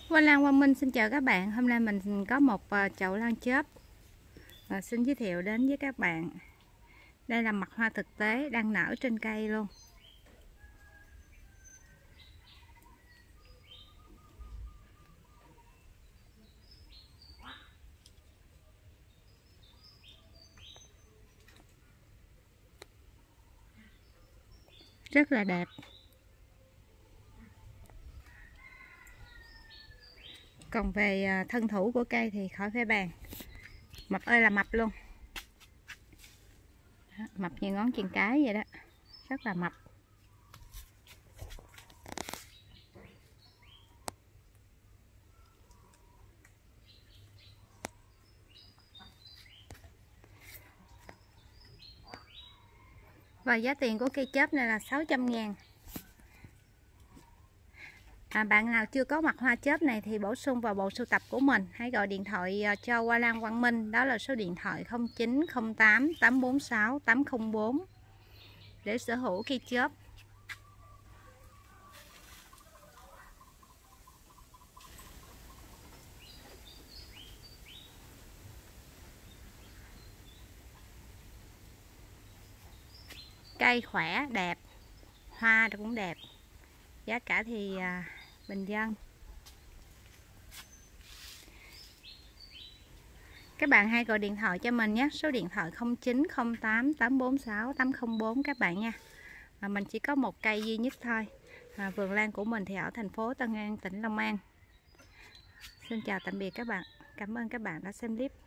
Hoa Lan Quang Minh xin chào các bạn. Hôm nay mình có một chậu lan chớp xin giới thiệu đến với các bạn. Đây là mặt hoa thực tế đang nở trên cây luôn. Rất là đẹp. Còn về thân thủ của cây thì khỏi phải bàn. Mập ơi là mập luôn. Mập như ngón chân cái vậy đó. Rất là mập. Và giá tiền của cây chớp này là 600.000. Bạn nào chưa có mặt hoa chớp này thì bổ sung vào bộ sưu tập của mình. Hãy gọi điện thoại cho Hoa Lan Quang Minh. Đó là số điện thoại 0908 846 804 để sở hữu cây chớp. Cây khỏe, đẹp, hoa cũng đẹp. Giá cả thì bình dân. Các bạn hãy gọi điện thoại cho mình nhé. Số điện thoại 0908 846 804 các bạn nha. Mình chỉ có một cây duy nhất thôi. Vườn lan của mình thì ở thành phố Tân An, tỉnh Long An. Xin chào tạm biệt các bạn. Cảm ơn các bạn đã xem clip.